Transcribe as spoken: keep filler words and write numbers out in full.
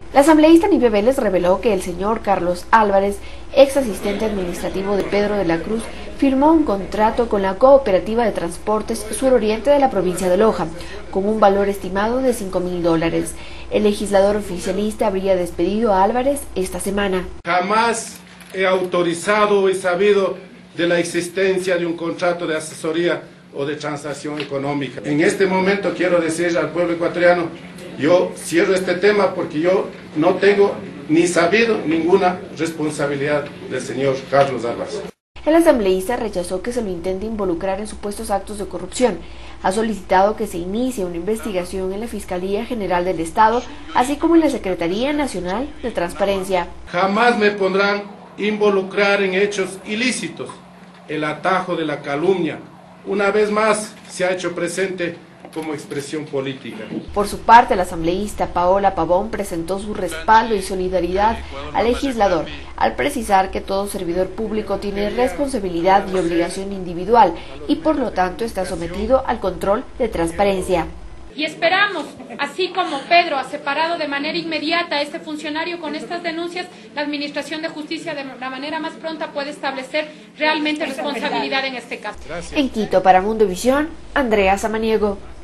La asambleísta Nive Vélez reveló que el señor Carlos Álvarez, ex asistente administrativo de Pedro de la Cruz, firmó un contrato con la Cooperativa de Transportes Suroriente de la provincia de Loja, con un valor estimado de cinco mil dólares. El legislador oficialista habría despedido a Álvarez esta semana. Jamás he autorizado y sabido de la existencia de un contrato de asesoría o de transacción económica. En este momento quiero decir al pueblo ecuatoriano, yo cierro este tema porque yo no tengo ni sabido ninguna responsabilidad del señor Carlos Álvarez. El asambleísta rechazó que se lo intente involucrar en supuestos actos de corrupción. Ha solicitado que se inicie una investigación en la Fiscalía General del Estado, así como en la Secretaría Nacional de Transparencia. Jamás me pondrán involucrar en hechos ilícitos. El atajo de la calumnia, una vez más, se ha hecho presente como expresión política. Por su parte, la asambleísta Paola Pavón presentó su respaldo y solidaridad al legislador, al precisar que todo servidor público tiene responsabilidad y obligación individual y por lo tanto está sometido al control de transparencia. Y esperamos, así como Pedro ha separado de manera inmediata a este funcionario con estas denuncias, la Administración de Justicia de la manera más pronta puede establecer realmente responsabilidad en este caso. En Quito, para Mundovisión, Andrea Samaniego.